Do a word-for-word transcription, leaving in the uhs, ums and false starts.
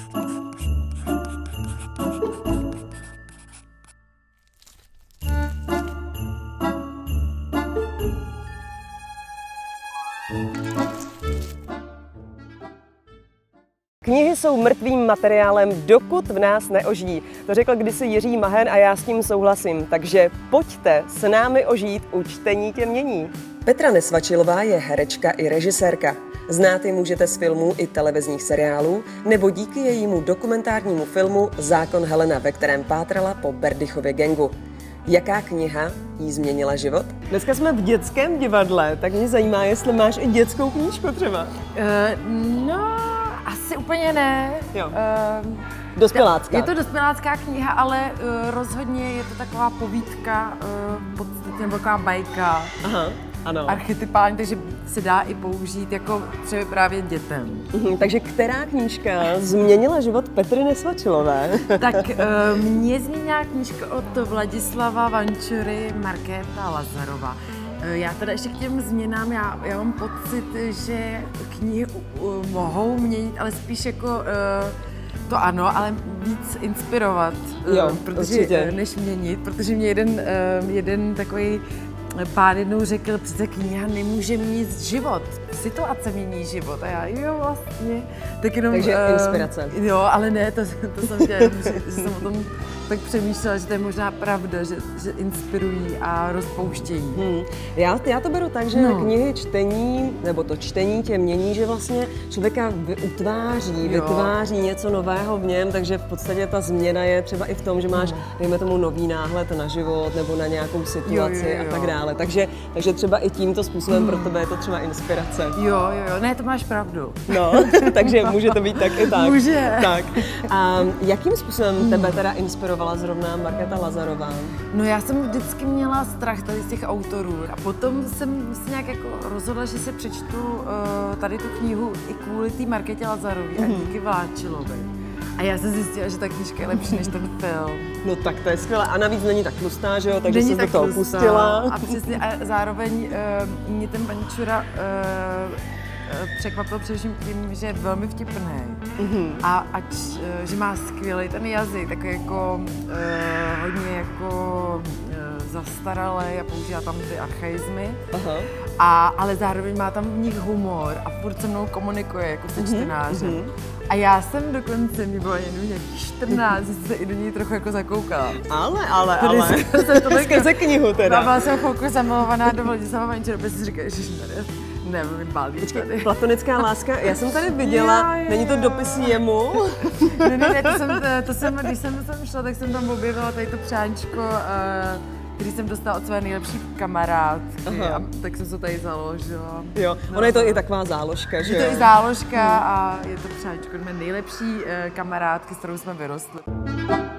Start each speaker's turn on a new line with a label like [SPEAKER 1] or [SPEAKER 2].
[SPEAKER 1] Knihy jsou mrtvým materiálem, dokud v nás neožijí. To řekl kdysi Jiří Mahen a já s tím souhlasím. Takže pojďte s námi ožít, u čtení tě mění. Petra Nesvačilová je herečka i režisérka. Znát ji můžete z filmů i televizních seriálů, nebo díky jejímu dokumentárnímu filmu Zákon Helena, ve kterém pátrala po Berdychově gangu. Jaká kniha jí změnila život? Dneska jsme v dětském divadle, tak mě zajímá, jestli máš i dětskou knížku třeba.
[SPEAKER 2] Uh, no, asi úplně ne.
[SPEAKER 1] Jo.
[SPEAKER 2] Uh,
[SPEAKER 1] Dospělácká.
[SPEAKER 2] Je to dospělácká kniha, ale uh, rozhodně je to taková povídka, uh, podstatně taková bajka.
[SPEAKER 1] Aha. Ano.
[SPEAKER 2] Archetypální, takže se dá i použít jako převyprávět dětem.
[SPEAKER 1] Mhm, takže která knížka změnila život Petry Nesvačilové?
[SPEAKER 2] Tak uh, mě změnila knížka od Vladislava Vančury Markéta Lazarova. Uh, já teda ještě k těm změnám, já, já mám pocit, že knihy uh, mohou měnit, ale spíš jako uh, to ano, ale víc inspirovat,
[SPEAKER 1] jo,
[SPEAKER 2] uh, protože,
[SPEAKER 1] určitě.
[SPEAKER 2] než měnit, protože mě jeden, uh, jeden takový pán jednou řekl, přece kniha nemůže měnit život, situace mění život. A já, jo, vlastně. Tak jenom,
[SPEAKER 1] Takže
[SPEAKER 2] uh,
[SPEAKER 1] inspirace.
[SPEAKER 2] Jo, ale ne, to, to jsem chtěla, že, že jsem o tom tak přemýšlela, že to je možná pravda, že, že inspirují a rozpouštějí.
[SPEAKER 1] Hmm. Já, já to beru tak, že no. knihy čtení, nebo to čtení tě mění, že vlastně člověka utváří, jo. vytváří něco nového v něm, takže v podstatě ta změna je třeba i v tom, že máš, dejme tomu, nový náhled na život nebo na nějakou situaci jo, jo, jo. a tak dále. Takže, takže třeba i tímto způsobem pro tebe je to třeba inspirace.
[SPEAKER 2] Jo, jo, jo, ne, to máš pravdu.
[SPEAKER 1] No, takže může to být tak i tak.
[SPEAKER 2] Může.
[SPEAKER 1] Tak. A jakým způsobem tebe teda inspirovala zrovna Markéta Lazarová?
[SPEAKER 2] No já jsem vždycky měla strach tady z těch autorů a potom jsem se nějak jako rozhodla, že si přečtu uh, tady tu knihu i kvůli té Markétě Lazarové mm-hmm. a díky Vláčilové. A já jsem zjistila, že ta knížka je lepší než ten film.
[SPEAKER 1] No tak to je skvělé. A navíc není tak tlustá, že jo? Takže jsi do toho pustila.
[SPEAKER 2] A přesně a zároveň uh, mě ten Vančura uh, překvapil především tím, že je velmi vtipný mm-hmm. a ať, že má skvělý ten jazyk, takový jako uh, hodně jako uh, zastaralý a používá tam ty archaizmy, Aha. A, ale zároveň má tam v nich humor a furt se mnou komunikuje jako se čtenářem. Mm-hmm. A já jsem dokonce, mi bylo jenom nějakých čtrnáct, že se i do něj trochu jako zakoukala.
[SPEAKER 1] Ale, ale,
[SPEAKER 2] Tady
[SPEAKER 1] ale.
[SPEAKER 2] Skrze
[SPEAKER 1] knihu teda.
[SPEAKER 2] Byla jsem chvilku zamilovaná do Vladislava Vančura, protože si říkala, ježišmarja. Ne, balí tady.
[SPEAKER 1] Platonická láska, já jsem tady viděla, jo, jo. Není to dopis jemu?
[SPEAKER 2] Ne, ne, ne, to jsem, to jsem, když jsem sem šla, tak jsem tam objevila tady to přáníčko, uh, který jsem dostala od své nejlepší kamarádky, a tak jsem se tady založila.
[SPEAKER 1] Jo,
[SPEAKER 2] no,
[SPEAKER 1] ona je to i taková záložka, že jo?
[SPEAKER 2] Je to i záložka a je to přáníčko od mé nejlepší uh, kamarádky, s kterou jsme vyrostli.